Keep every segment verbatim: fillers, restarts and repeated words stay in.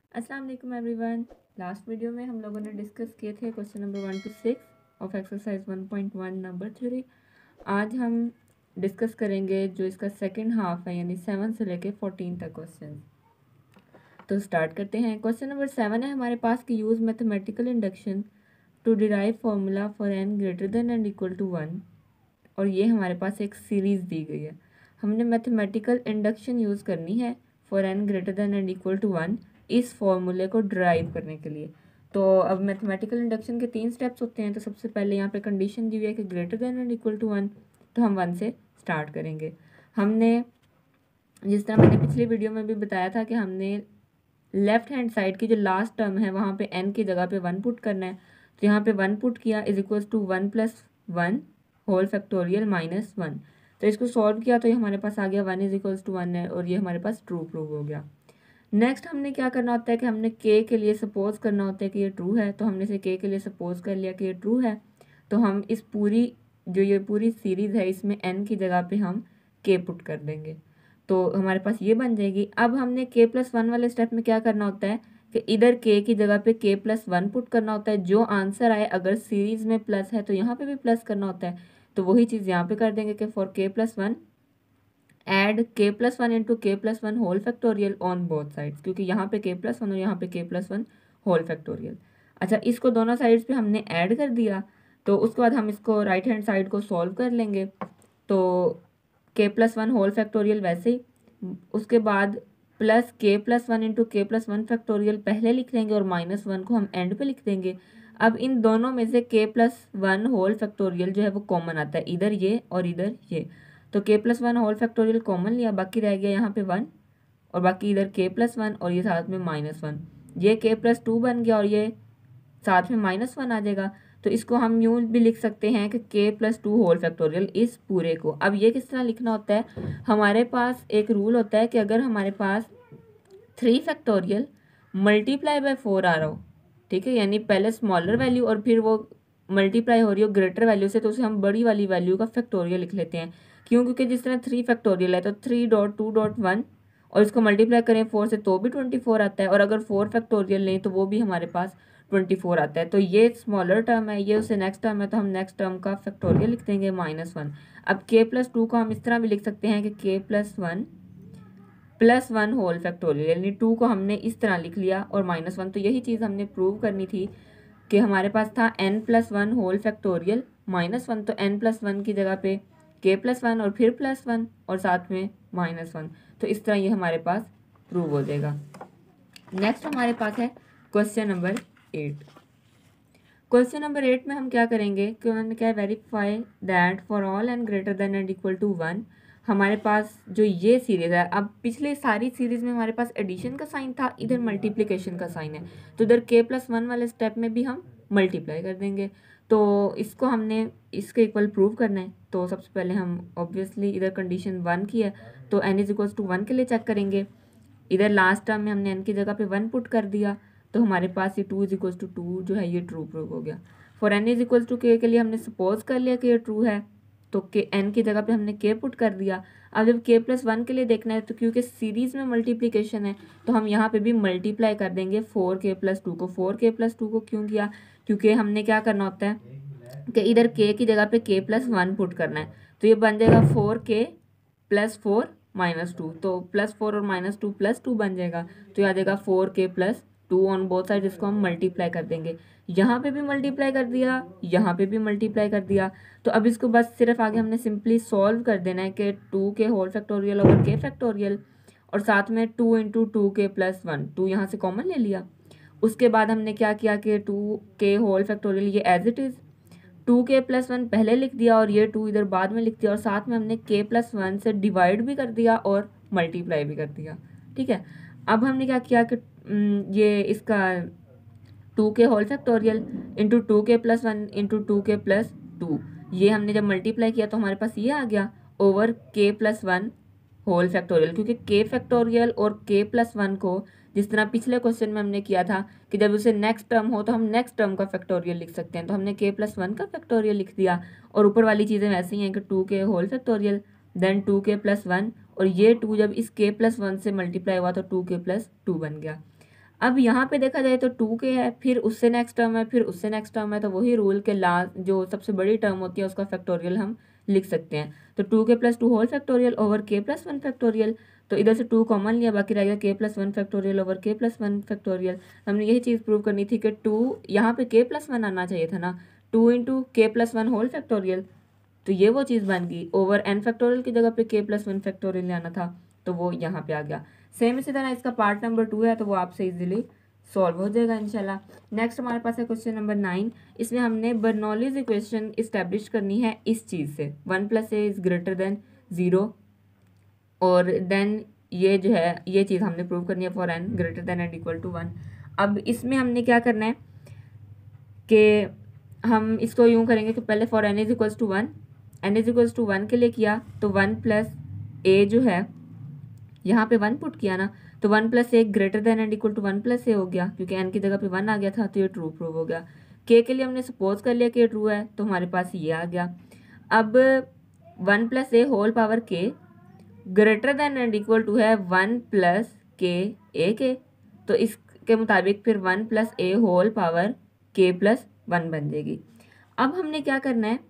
अस्सलाम वालेकुम everyone. Last video में हम लोगों ने डिस्कस किए थे question number one two six of exercise one point one number theory. आज हम डिस्कस करेंगे जो इसका सेकंड हाफ है, यानी सेवन से लेके फोर्टीन तक क्वेश्चन। तो स्टार्ट करते हैं। क्वेश्चन नंबर सेवन है हमारे पास कि use mathematical induction to derive formula for n greater than and equal to one. और ये हमारे पास एक सीरीज़ दी गई है। हमने मैथमेटिकल इंडक्शन यूज़ करनी है for n greater than and equal to one इस फॉर्मूले को ड्राइव करने के लिए। तो अब मैथमेटिकल इंडक्शन के तीन स्टेप्स होते हैं। तो सबसे पहले यहाँ पे कंडीशन दी हुई है कि greater than and equal to one, तो हम वन से स्टार्ट करेंगे। हमने जिस तरह मैंने पिछली वीडियो में भी बताया था कि हमने लेफ्ट हैंड साइड की जो लास्ट टर्म है वहाँ पे एन की जगह पे वन पुट करना है। तो यहाँ पे वन पुट किया is equals to one plus one whole factorial minus one. तो इसको सॉल्व किया तो ये हमारे पास आ गया one is equals to one है, और ये हमारे पास ट्रू प्रूव हो गया। नेक्स्ट हमने क्या करना होता है कि हमने के के लिए सपोज करना होता है कि ये ट्रू है। तो हमने इसे के के लिए सपोज कर लिया कि ये ट्रू है। तो हम इस पूरी जो ये पूरी सीरीज़ है इसमें एन की जगह पे हम के पुट कर देंगे, तो हमारे पास ये बन जाएगी। अब हमने के प्लस वन वाले स्टेप में क्या करना होता है कि इधर के की जगह पे के प्लस वन पुट करना होता है। जो आंसर आए, अगर सीरीज़ में प्लस है तो यहाँ पे भी प्लस करना होता है। तो वही चीज़ यहाँ पे कर देंगे कि for k plus one add k plus one into k plus one whole factorial on both sides, क्योंकि यहाँ पे के प्लस वन और यहाँ पे k plus one whole factorial. अच्छा, इसको दोनों साइड्स पे हमने ऐड कर दिया। तो उसके बाद हम इसको राइट हैंड साइड को सॉल्व कर लेंगे। तो k plus one whole factorial वैसे ही, उसके बाद plus k plus one into k plus one factorial पहले लिख देंगे और माइनस वन को हम एंड पे लिख देंगे। अब इन दोनों में से के प्लस वन होल फैक्टोरियल जो है वो कॉमन आता है, इधर ये और इधर ये। तो k plus one whole factorial common लिया, बाकी रह गया यहाँ पे वन, और बाकी इधर के प्लस वन और ये साथ में माइनस वन। ये के प्लस टू बन गया और ये साथ में माइनस वन आ जाएगा। तो इसको हम यूँ भी लिख सकते हैं कि k plus two whole factorial इस पूरे को। अब ये किस तरह लिखना होता है, हमारे पास एक रूल होता है कि अगर हमारे पास three factorial multiply by four आ रहा हो, ठीक है, यानी पहले स्मॉलर वैल्यू और फिर वो मल्टीप्लाई हो रही हो ग्रेटर वैल्यू से, तो उसे हम बड़ी वाली वैल्यू का फैक्टोरियल लिख लेते हैं। क्यों? क्योंकि जिस तरह थ्री फैक्टोरियल है तो three dot two dot one और इसको मल्टीप्लाई करें फोर से तो भी ट्वेंटी फोर आता है, और अगर फोर फैक्टोरियल लें तो वो भी हमारे पास ट्वेंटी फोर आता है। तो ये स्मॉलर टर्म है, ये उससे नेक्स्ट टर्म है, तो हम नेक्स्ट टर्म का फैक्टोरियल लिख देंगे माइनस वन। अब के प्लस टू को हम इस तरह भी लिख सकते हैं कि k plus one plus one whole factorial, यानी टू को हमने इस तरह लिख लिया और माइनस वन। तो यही चीज़ हमने प्रूव करनी थी कि हमारे पास था n plus one whole factorial minus one, तो एन प्लस वन की जगह पे के प्लस वन और फिर प्लस वन और साथ में माइनस वन। तो इस तरह ये हमारे पास प्रूव हो जाएगा। नेक्स्ट हमारे पास है question number eight. Question number eight में हम क्या करेंगे कि उन्होंने क्या, verify that for all n greater than and equal to one. हमारे पास जो ये सीरीज़ है, अब पिछले सारी सीरीज़ में हमारे पास एडिशन का साइन था, इधर मल्टीप्लिकेशन का साइन है। तो इधर के प्लस वन वाले स्टेप में भी हम मल्टीप्लाई कर देंगे। तो इसको हमने इसके इक्वल प्रूव करना है। तो सबसे पहले हम ऑब्वियसली इधर कंडीशन वन की है तो n is equals to one के लिए चेक करेंगे। इधर लास्ट टर्म में हमने एन की जगह पे वन पुट कर दिया, तो हमारे पास ये two is equals to two जो है ये ट्रू प्रूव हो गया। For n is equals to k के लिए हमने सपोज कर लिया कि ये ट्रू है, तो के एन की जगह पे हमने के पुट कर दिया। अब जब के प्लस वन के लिए देखना है तो क्योंकि सीरीज़ में मल्टीप्लिकेशन है तो हम यहाँ पे भी मल्टीप्लाई कर देंगे फोर के प्लस टू को। फोर के प्लस टू को क्यों किया? क्योंकि हमने क्या करना होता है कि इधर के की जगह पे के प्लस वन पुट करना है। तो ये बन जाएगा four k plus four minus two, तो प्लस फोर और माइनस टू प्लस टू बन जाएगा। तो ये आ जाएगा four k plus two on both side, इसको हम मल्टीप्लाई कर देंगे। यहाँ पे भी मल्टीप्लाई कर दिया, यहाँ पे भी मल्टीप्लाई कर दिया। तो अब इसको बस सिर्फ आगे हमने सिंपली सॉल्व कर देना है कि two k whole factorial over k factorial, और साथ में two into two k plus one, two यहाँ से कॉमन ले लिया। उसके बाद हमने क्या किया कि टू के होल फैक्टोरियल ये as it is, two k plus one पहले लिख दिया और ये टू इधर बाद में लिख दिया, और साथ में हमने के प्लस वन से डिवाइड भी कर दिया और मल्टीप्लाई भी कर दिया। ठीक है, अब हमने क्या किया कि ये इसका two k whole factorial into two k plus one into two k plus two, ये हमने जब मल्टीप्लाई किया तो हमारे पास ये आ गया over k plus one whole factorial. क्योंकि के फैक्टोरियल और के प्लस वन को जिस तरह पिछले क्वेश्चन में हमने किया था कि जब उसे नेक्स्ट टर्म हो तो हम नेक्स्ट टर्म का फैक्टोरियल लिख सकते हैं, तो हमने के प्लस वन का फैक्टोरियल लिख दिया। और ऊपर वाली चीज़ें वैसे ही हैं कि two k whole factorial then two k plus one, और ये टू जब इस के प्लस वन से मल्टीप्लाई हुआ तो टू के प्लस टू बन गया। अब यहाँ पे देखा जाए तो टू के है, फिर उससे नेक्स्ट टर्म है, फिर उससे नेक्स्ट टर्म है, तो वही रूल के लास्ट जो सबसे बड़ी टर्म होती है उसका फैक्टोरियल हम लिख सकते हैं। तो two k plus two whole factorial over k plus one factorial, तो इधर से टू कॉमन लिया, बाकी रह गया k plus one factorial over k plus one factorial. हमने यही चीज़ प्रूव करनी थी कि टू यहाँ पे के प्लस वन आना चाहिए था ना, two into k plus one whole factorial, तो ये वो चीज़ बन गई। ओवर एन फैक्टोरियल की जगह पे के प्लस वन फैक्टोरियल आना था, तो वो यहाँ पे आ गया। सेम इसी तरह इसका पार्ट नंबर टू है, तो वो आपसे इजीली सॉल्व हो जाएगा इंशाल्लाह। नेक्स्ट हमारे पास है क्वेश्चन नंबर नाइन। इसमें हमने बर्नौलीज इक्वेशन इस्टेब्लिश करनी है इस चीज़ से, one plus a is greater than zero, और देन ये जो है ये चीज़ हमने प्रूव करनी है for n greater than and equal to one. अब इसमें हमने क्या करना है कि हम इसको यूँ करेंगे कि पहले for n is equals to one, n is equals to one के लिए किया तो वन प्लस ए जो है यहाँ पे वन पुट किया ना, तो one plus a greater than and equal to one plus a हो गया, क्योंकि एन की जगह पे वन आ गया था, तो ये ट्रू प्रूव हो गया। के के लिए हमने सपोज कर लिया कि ये ट्रू है, तो हमारे पास ये आ गया। अब one plus a whole power k greater than and equal to है one plus k a k, तो इसके मुताबिक फिर one plus a whole power k plus one बन जाएगी। अब हमने क्या करना है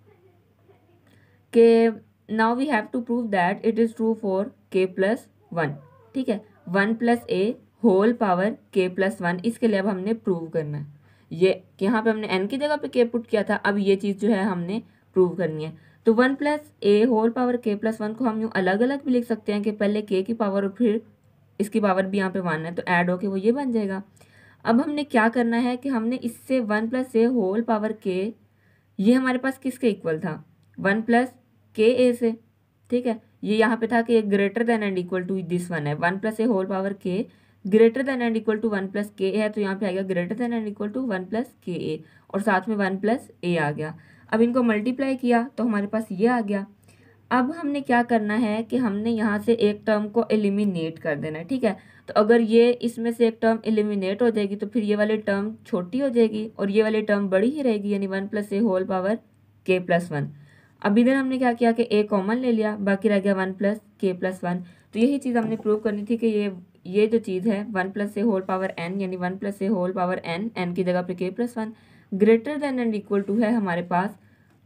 कि now we have to prove that it is true for k plus one, ठीक है, one plus a whole power k plus one, इसके लिए अब हमने प्रूव करना है। ये यहाँ पे हमने एन की जगह पे के पुट किया था, अब ये चीज़ जो है हमने प्रूव करनी है। तो one plus a whole power k plus one को हम यूँ अलग अलग भी लिख सकते हैं कि पहले के की पावर और फिर इसकी पावर भी यहाँ पे वन है, तो ऐड होके वो ये बन जाएगा। अब हमने क्या करना है कि हमने इससे one plus a whole power k, ये हमारे पास किसके इक्वल था, वन प्लस के ए से, ठीक है, ये यहाँ पे था कि greater than and equal to this one है, one plus a whole power k greater than and equal to one plus k है, तो यहाँ पे आ गया greater than and equal to one plus k a, और साथ में वन प्लस ए आ गया। अब इनको मल्टीप्लाई किया तो हमारे पास ये आ गया। अब हमने क्या करना है कि हमने यहाँ से एक टर्म को एलिमिनेट कर देना है, ठीक है, तो अगर ये इसमें से एक टर्म एलिमिनेट हो जाएगी तो फिर ये वाली टर्म छोटी हो जाएगी और ये वाली टर्म बड़ी ही रहेगी, यानी one plus a whole power k plus one. अब इधर हमने क्या किया कि ए कॉमन ले लिया, बाकी रह गया one plus k plus one. तो यही चीज़ हमने प्रूव करनी थी कि ये ये जो चीज़ है one plus a whole power n, यानी one plus a whole power n, n की जगह पे k plus one greater than and equal to है हमारे पास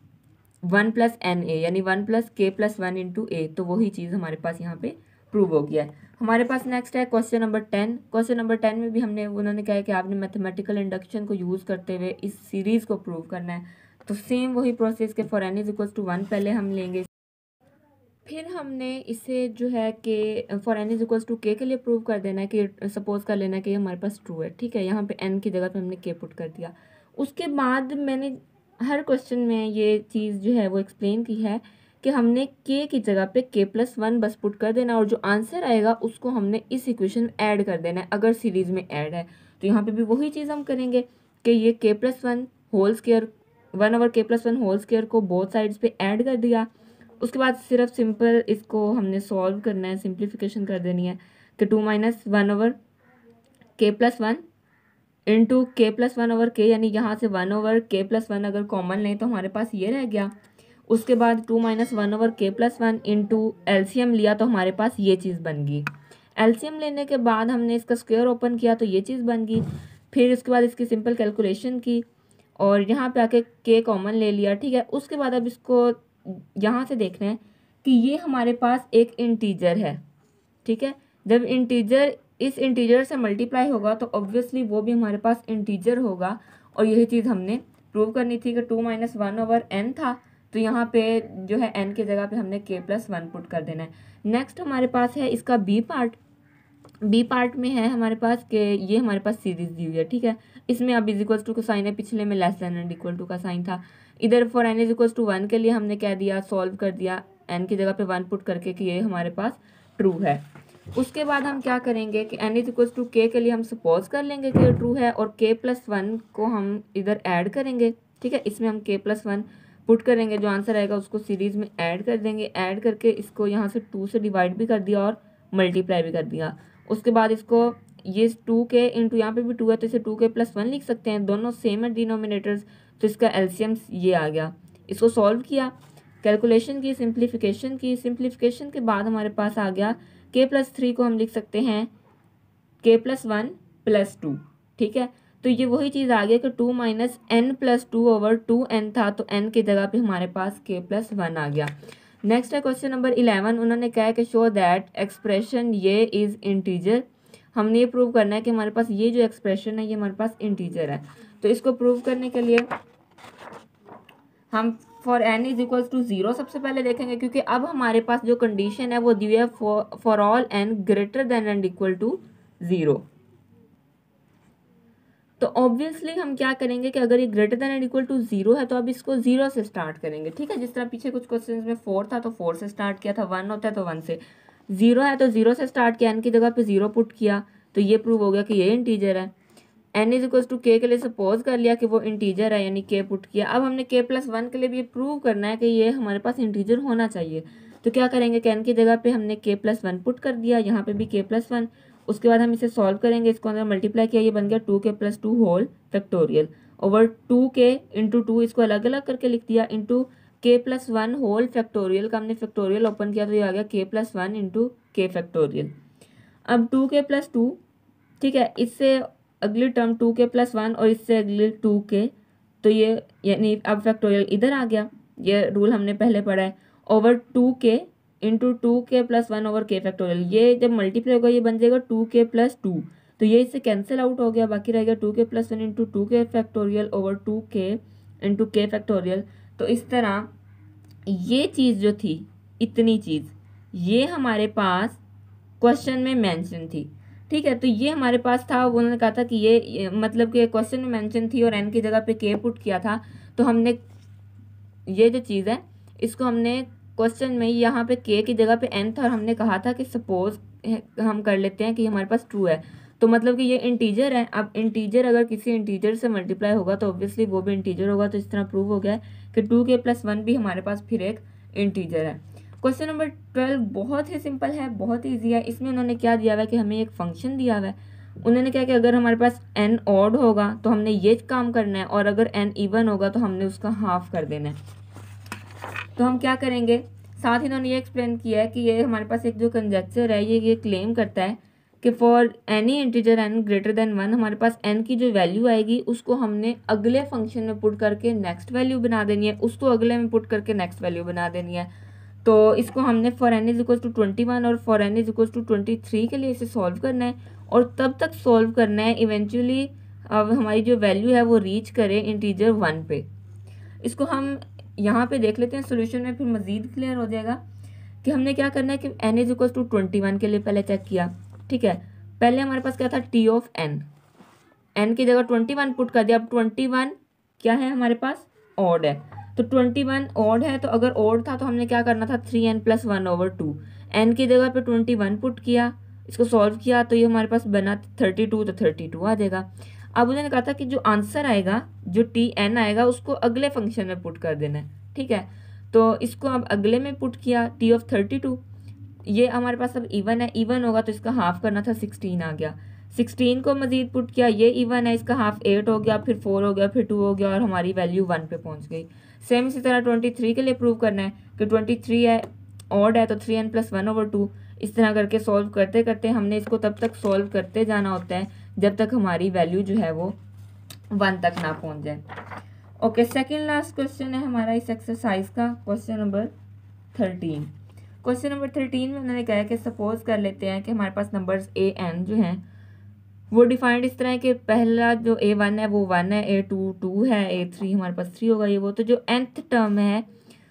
वन प्लस एन ए, यानी one plus k plus one into a, तो वही चीज़ हमारे पास यहाँ पे प्रूव हो गया है। हमारे पास नेक्स्ट है question number ten. Question number ten में भी हमने उन्होंने कहा है कि आपने मैथमेटिकल इंडक्शन को यूज़ करते हुए इस सीरीज़ को प्रूव करना है। तो सेम वही प्रोसेस के for n is equals to one पहले हम लेंगे, फिर हमने इसे जो है कि for n is equals to k के लिए प्रूव कर देना है कि सपोज कर लेना है कि हमारे पास ट्रू है, ठीक है, यहाँ पे एन की जगह पे हमने के पुट कर दिया। उसके बाद मैंने हर क्वेश्चन में ये चीज़ जो है वो एक्सप्लेन की है कि हमने के की जगह पे के प्लस वन बस पुट कर देना और जो आंसर आएगा उसको हमने इस इक्वेशन में ऐड कर देना है, अगर सीरीज़ में ऐड है। तो यहाँ पे भी वही चीज़ हम करेंगे कि ये k plus one whole square one over k plus one whole square को बोथ साइड्स पे ऐड कर दिया। उसके बाद सिर्फ सिंपल इसको हमने सॉल्व करना है, सिंप्लीफिकेशन कर देनी है कि two minus one over k plus one into k plus one over k, यानी यहाँ से one over k plus one अगर कॉमन लें तो हमारे पास ये रह गया। उसके बाद two minus one over k plus one into LCM लिया तो हमारे पास ये चीज़ बन गई। एलसीएम लेने के बाद हमने इसका स्क्वायर ओपन किया तो ये चीज़ बन गई। फिर उसके बाद इसकी सिंपल कैलकुलेशन की और यहाँ पे आके के कॉमन ले लिया, ठीक है। उसके बाद अब इसको यहाँ से देखना है कि ये हमारे पास एक इंटीजर है, ठीक है। जब इंटीजर इस इंटीजर से मल्टीप्लाई होगा तो ऑब्वियसली वो भी हमारे पास इंटीजर होगा, और यही चीज़ हमने प्रूव करनी थी कि two minus one over n था, तो यहाँ पे जो है एन की जगह पे हमने के प्लस वन पुट कर देना है। नेक्स्ट हमारे पास है इसका बी पार्ट। बी पार्ट में है हमारे पास कि ये हमारे पास सीरीज दी हुई है, ठीक है। इसमें अब इज इक्वल्स टू का साइन है, पिछले में less than and equal to का साइन था। इधर for n is equals to one के लिए हमने क्या दिया, सॉल्व कर दिया एन की जगह पे वन पुट करके कि ये हमारे पास ट्रू है। उसके बाद हम क्या करेंगे कि n is equals to k के लिए हम सपोज कर लेंगे कि ये ट्रू है और के प्लस वन को हम इधर ऐड करेंगे, ठीक है। इसमें हम के प्लस वन पुट करेंगे, जो आंसर आएगा उसको सीरीज में ऐड कर देंगे। ऐड करके इसको यहाँ से टू से डिवाइड भी कर दिया और मल्टीप्लाई भी कर दिया। उसके बाद इसको ये टू के इंटू यहाँ पे भी टू है तो इसे टू के प्लस वन लिख सकते हैं, दोनों सेम है डिनोमिनेटर्स, तो इसका एलसीएम ये आ गया। इसको सॉल्व किया, कैलकुलेशन की, सिंप्लीफिकेशन की। सिंप्लीफिकेशन के बाद हमारे पास आ गया के प्लस थ्री को हम लिख सकते हैं के प्लस वन प्लस टू, ठीक है। तो ये वही चीज़ आ गया कि two minus n plus two over two n था, तो एन की जगह पे हमारे पास के प्लस वन आ गया। नेक्स्ट है क्वेश्चन नंबर इलेवन, उन्होंने कहा है कि शो दैट एक्सप्रेशन ये इज़ इंटीजर। हमने ये प्रूव करना है कि हमारे पास ये जो एक्सप्रेशन है ये हमारे पास इंटीजर है। तो इसको प्रूव करने के लिए हम for n is equal to zero सबसे पहले देखेंगे, क्योंकि अब हमारे पास जो कंडीशन है वो दी है for all n greater than and equal to zero. तो ऑब्वियसली हम क्या करेंगे कि अगर ये greater than and equal to zero है तो अब इसको जीरो से स्टार्ट करेंगे, ठीक है। जिस तरह पीछे कुछ क्वेश्चंस में फोर था तो फोर से स्टार्ट किया था, वन होता है तो वन से, जीरो है तो जीरो से स्टार्ट किया, एन की जगह पे जीरो पुट किया, तो ये प्रूव हो गया कि ये इंटीजर है। N is equal to k के लिए सपोज कर लिया कि वो इंटीजर है, यानी के पुट किया। अब हमने के प्लस वन के लिए भी ये प्रूव करना है कि ये हमारे पास इंटीजर होना चाहिए। तो क्या करेंगे कि एन की जगह पे हमने के प्लस वन पुट कर दिया, यहाँ पे भी के प्लस वन। उसके बाद हम इसे सॉल्व करेंगे, इसको अंदर मल्टीप्लाई किया, ये बन गया two k plus two whole factorial over two k into two, इसको अलग अलग करके लिख दिया, into k plus one whole factorial का हमने फैक्टोरियल ओपन किया तो ये आ गया k plus one into k factorial. अब टू के प्लस टू, ठीक है, इससे अगली term two k plus one और इससे अगली टू के, तो ये यानी अब फैक्टोरियल इधर आ गया, ये रूल हमने पहले पढ़ा है, over two k into two k plus one over k factorial. ये जब मल्टीप्लाई होगा ये बन जाएगा टू के प्लस टू, तो ये इससे कैंसिल आउट हो गया, बाकी रह गया two k plus one into two k factorial over two k into k factorial. तो इस तरह ये चीज़ जो थी, इतनी चीज़, ये हमारे पास क्वेश्चन में मेंशन थी, ठीक है। तो ये हमारे पास था, उन्होंने कहा था कि ये, ये मतलब कि क्वेश्चन में मेंशन थी और एन की जगह पे के पुट किया था, तो हमने ये जो चीज़ है इसको हमने क्वेश्चन में यहाँ पे के की जगह पे एन था और हमने कहा था कि सपोज हम कर लेते हैं कि हमारे पास ट्रू है, तो मतलब कि ये इंटीजर है। अब इंटीजर अगर किसी इंटीजर से मल्टीप्लाई होगा तो ऑब्वियसली वो भी इंटीजर होगा, तो इस तरह प्रूव हो गया है कि टू के प्लस वन भी हमारे पास फिर एक इंटीजर है। क्वेश्चन नंबर ट्वेल्व बहुत ही सिंपल है, बहुत ही ईजी है। इसमें उन्होंने क्या दिया हुआ है कि हमें एक फंक्शन दिया हुआ है, उन्होंने क्या कि अगर हमारे पास एन ऑड होगा तो हमने ये काम करना है और अगर एन इवन होगा तो हमने उसका हाफ कर देना है। तो हम क्या करेंगे, साथ ही इन्होंने ये एक्सप्लेन किया है कि ये हमारे पास एक जो कंजेक्चर है ये ये क्लेम करता है कि for any integer n greater than one, हमारे पास एन की जो वैल्यू आएगी उसको हमने अगले फंक्शन में पुट करके नेक्स्ट वैल्यू बना देनी है, उसको अगले में पुट करके नेक्स्ट वैल्यू बना देनी है। तो इसको हमने for n is equal to twenty one और for n is equal to twenty three के लिए इसे सॉल्व करना है और तब तक सॉल्व करना है इवेंचुअली अब हमारी जो वैल्यू है वो रीच करे इंटीजर वन पे। इसको हम यहाँ पे देख लेते हैं सोल्यूशन में, फिर मज़ीद क्लियर हो जाएगा कि हमने क्या करना है कि n is equal to twenty one के लिए पहले चेक किया, ठीक है। पहले हमारे पास क्या था, टी ऑफ एन, एन की जगह ट्वेंटी वन पुट कर दिया। अब ट्वेंटी वन क्या है हमारे पास, ऑड है, तो ट्वेंटी वन ऑड है, तो अगर ऑड था तो हमने क्या करना था, three n plus one over two, n की जगह पे ट्वेंटी वन पुट किया, इसको सॉल्व किया तो ये हमारे पास बना थर्टी टू, तो थर्टी टू आ जाएगा। अब उन्होंने कहा था कि जो आंसर आएगा, जो टी एन आएगा उसको अगले फंक्शन में पुट कर देना है, ठीक है। तो इसको अब अगले में पुट किया, टी ऑफ थर्टी टू, ये हमारे पास अब इवन है, इवन होगा तो इसका हाफ करना था, सिक्सटीन आ गया। सिक्सटीन को मजीद पुट किया, ये इवन है, इसका हाफ एट हो गया, फिर फोर हो गया, फिर टू हो गया और हमारी वैल्यू वन पे पहुंच गई। सेम इसी तरह ट्वेंटी थ्री के लिए प्रूव करना है कि ट्वेंटी थ्री है, ऑड है, तो three n plus one over two, इस तरह करके सॉल्व करते करते हमने इसको तब तक सॉल्व करते जाना होता है जब तक हमारी वैल्यू जो है वो वन तक ना पहुंच जाए। ओके, सेकेंड लास्ट क्वेश्चन है हमारा इस एक्सरसाइज का, question number thirteen. Question number thirteen में उन्होंने कहा है कि सपोज कर लेते हैं कि हमारे पास नंबर्स ए एन जो हैं वो डिफाइंड इस तरह है कि पहला जो ए वन है वो वन है, ए टू टू है, ए थ्री हमारे पास थ्री होगा, ये वो। तो जो nth टर्म है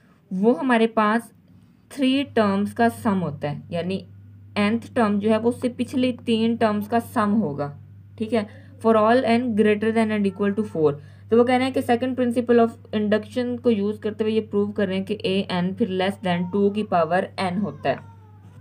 वो हमारे पास थ्री टर्म्स का सम होता है, यानी nth टर्म जो है वो उससे पिछली तीन टर्म्स का सम होगा, ठीक है, for all n greater than and equal to four. तो वो कह रहे हैं कि सेकंड प्रिंसिपल ऑफ इंडक्शन को यूज करते हुए ये प्रूव कर रहे हैं कि ए एन फिर लेस देन टू की पावर एन होता है।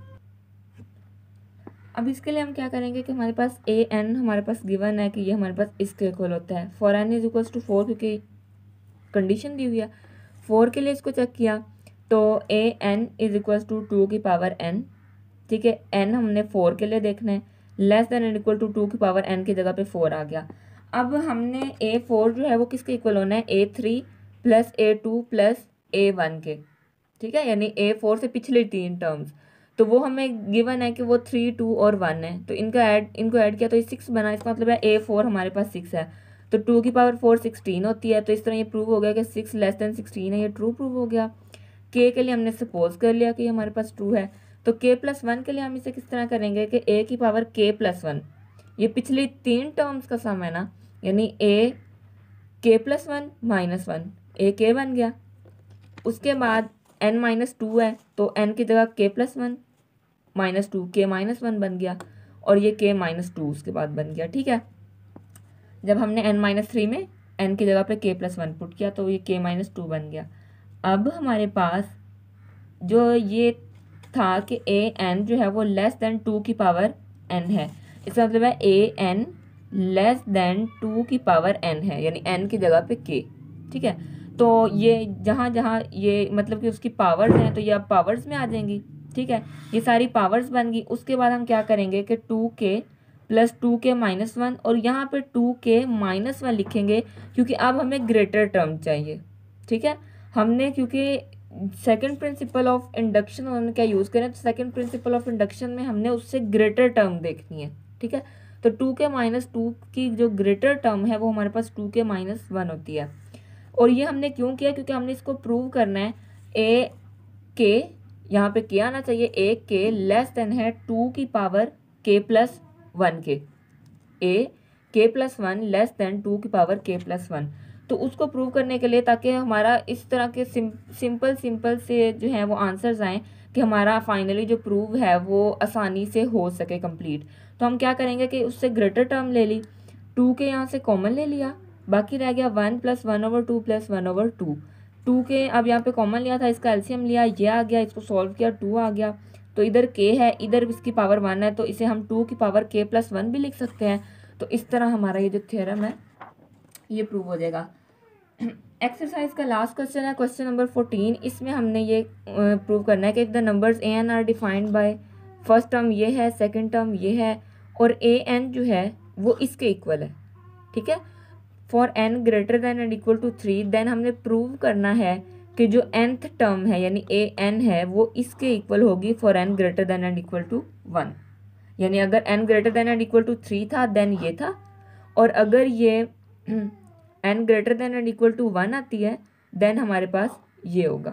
अब इसके लिए हम क्या करेंगे कि हमारे पास ए एन हमारे पास गिवन है कि ये हमारे पास इसके इक्वल होता है, for n is equals to four, क्योंकि कंडीशन दी हुई है। फोर के लिए इसको चेक किया तो a n is equals to two की पावर एन, ठीक है, एन हमने फोर के लिए देखना है, less than and equal to two की पावर एन की जगह पे फोर आ गया। अब हमने ए फोर जो है वो किसके इक्वल होना है, a three plus a two plus a one के, ठीक है, यानी ए फोर से पिछले तीन टर्म्स। तो वो हमें गिवन है कि वो थ्री टू और वन है, तो इनका ऐड इनको ऐड किया तो ये सिक्स बना। इसका मतलब है ए फोर हमारे पास सिक्स है, तो टू की पावर फोर सिक्सटीन होती है। तो इस तरह ये प्रूव हो गया कि सिक्स लेस देन सिक्सटीन है, ये ट्रू प्रूव हो गया। के के लिए हमने सपोज कर लिया कि हमारे पास ट्रू है। तो के प्लस वन के लिए हम इसे किस तरह करेंगे कि ए की पावर के प्लस वन, ये पिछली तीन टर्म्स का सम है ना, यानी a k plus one minus one, a k बन गया। उसके बाद एन माइनस टू है, तो एन की जगह k plus one minus two, k minus one बन गया, और ये के माइनस टू उसके बाद बन गया। ठीक है, जब हमने एन माइनस थ्री में एन की जगह पे के प्लस वन पुट किया तो ये के माइनस टू बन गया। अब हमारे पास जो ये था कि ए एन जो है वो लेस देन टू की पावर एन है, इसका मतलब है a n less than two की पावर एन है, यानी एन की जगह पे के। ठीक है, तो ये जहाँ जहाँ ये मतलब कि उसकी पावर्स हैं तो ये अब पावर्स में आ जाएंगी। ठीक है, ये सारी पावर्स बन गई। उसके बाद हम क्या करेंगे कि two k plus two k minus one, और यहाँ पे टू के माइनस वन लिखेंगे क्योंकि अब हमें ग्रेटर टर्म चाहिए। ठीक है, हमने क्योंकि सेकंड प्रिंसिपल ऑफ इंडक्शन उन्होंने क्या यूज़ करें, तो सेकंड प्रिंसिपल ऑफ इंडक्शन में हमने उससे ग्रेटर टर्म देखनी है। ठीक है, तो टू के माइनस टू की जो ग्रेटर टर्म है वो हमारे पास टू के माइनस वन होती है। और ये हमने क्यों किया, क्योंकि हमने इसको प्रूव करना है ए के, यहाँ पे के आना चाहिए, ए के लेस देन है टू की power k plus one k, a k plus one less than two की पावर के प्लस वन। तो उसको प्रूव करने के लिए, ताकि हमारा इस तरह के सिम, सिंपल सिंपल से जो है वो आंसर्स आएँ कि हमारा फाइनली जो प्रूव है वो आसानी से हो सके कंप्लीट, तो हम क्या करेंगे कि उससे ग्रेटर टर्म ले ली, टू के यहाँ से कॉमन ले लिया, बाकी रह गया one plus one over two plus one over two. Two k अब यहाँ पे कॉमन लिया था, इसका एलसीएम लिया, ये आ गया, इसको सॉल्व किया, टू आ गया। तो इधर के है, इधर इसकी पावर वन है, तो इसे हम टू की पावर के प्लस वन भी लिख सकते हैं। तो इस तरह हमारा ये जो थ्योरम है ये प्रूव हो जाएगा। एक्सरसाइज का लास्ट क्वेश्चन है क्वेश्चन नंबर फोर्टीन। इसमें हमने ये प्रूव करना है कि if the numbers a n are defined by, first term ये है, सेकंड टर्म ये है, और ए एन जो है वो इसके इक्वल है। ठीक है, for n greater than and equal to three, then हमने प्रूव करना है कि जो nth टर्म है यानी ए एन है वो इसके इक्वल होगी for n greater than and equal to one. यानी अगर n greater than and equal to three था देन ये था, और अगर ये n greater than and equal to one आती है देन हमारे पास ये होगा।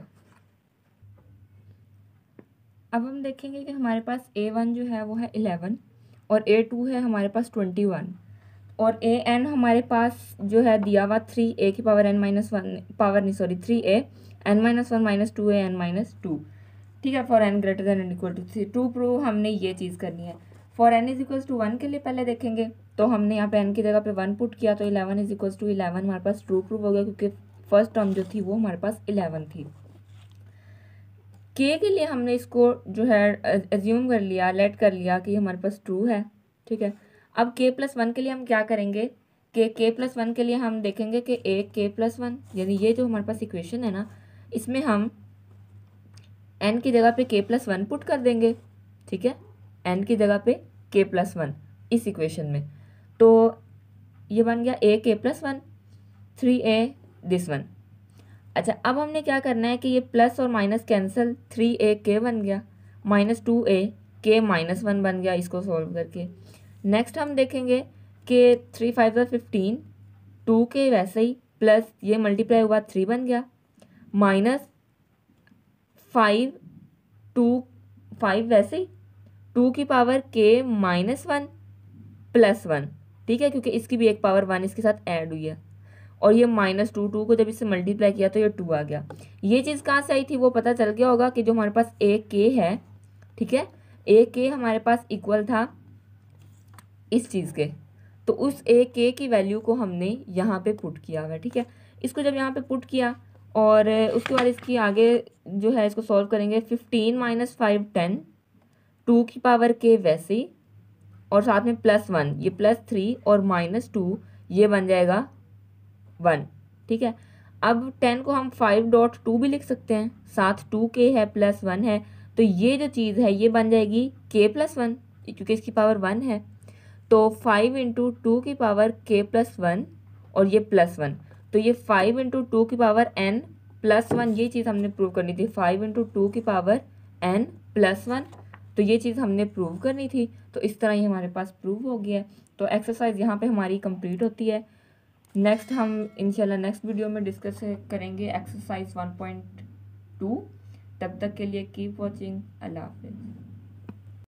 अब हम देखेंगे कि हमारे पास ए वन जो है वो है इलेवन, और ए टू है हमारे पास ट्वेंटी वन, और ए एन हमारे पास जो है दिया हुआ थ्री ए की power n minus one, power नहीं sorry three a n minus one minus two a n minus two. ठीक है, for n greater than and equal to three. To prove हमने ये चीज़ करनी है। For n is equals to one के लिए पहले देखेंगे, तो हमने यहाँ पे एन की जगह पे वन पुट किया, तो eleven is equals to eleven हमारे पास ट्रू प्रूव हो गया, क्योंकि फर्स्ट टर्म जो थी वो हमारे पास इलेवन थी। के के लिए हमने इसको जो है एज्यूम कर लिया, लेट कर लिया कि हमारे पास ट्रू है। ठीक है, अब के प्लस वन के लिए हम क्या करेंगे कि के प्लस वन के लिए हम देखेंगे कि ए के प्लस वन, यानी ये जो हमारे पास इक्वेशन है ना, इसमें हम एन की जगह पे के प्लस वन पुट कर देंगे। ठीक है, एन की जगह पे के प्लस वन इस इक्वेशन में, तो ये बन गया a k plus one, three a this one. अच्छा, अब हमने क्या करना है कि ये प्लस और माइनस कैंसिल, थ्री ए के बन गया, माइनस टू ए के माइनस वन बन गया इसको सॉल्व करके। नेक्स्ट हम देखेंगे कि थ्री फाइव ज़ा फिफ्टीन, टू के वैसे ही, प्लस ये मल्टीप्लाई हुआ थ्री बन गया, माइनस फाइव, टू फाइव वैसे ही, टू की power k minus one plus one. ठीक है, क्योंकि इसकी भी एक पावर वन इसके साथ ऐड हुई है, और ये माइनस टू, टू को जब इससे मल्टीप्लाई किया तो ये टू आ गया। ये चीज़ कहाँ से आई थी वो पता चल गया होगा कि जो हमारे पास ए के है, ठीक है, ए के हमारे पास इक्वल था इस चीज़ के, तो उस ए के की वैल्यू को हमने यहाँ पे पुट किया हुआ है। ठीक है, इसको जब यहाँ पे पुट किया और उसके बाद इसकी आगे जो है इसको सॉल्व करेंगे, fifteen minus five ten, two की पावर के वैसे ही, और साथ में प्लस वन, ये प्लस थ्री और माइनस टू ये बन जाएगा वन। ठीक है, अब टेन को हम फाइव डॉट टू भी लिख सकते हैं, साथ टू के है प्लस वन है, तो ये जो चीज़ है ये बन जाएगी के प्लस वन, क्योंकि इसकी पावर वन है। तो फाइव इंटू टू की पावर के प्लस वन और ये प्लस वन, तो ये फाइव इंटू टू की पावर एन प्लस वन, ये चीज़ हमने प्रूव करनी थी, फाइव इंटू टू की पावर एन प्लस वन। तो ये चीज़ हमने प्रूव करनी थी, तो इस तरह ही हमारे पास प्रूव हो गया है। तो एक्सरसाइज यहाँ पे हमारी कंप्लीट होती है। नेक्स्ट हम इंशाल्लाह नेक्स्ट वीडियो में डिस्कस करेंगे एक्सरसाइज वन पॉइंट टू। तब तक के लिए कीप वॉचिंग। अल्लाह हाफिज़।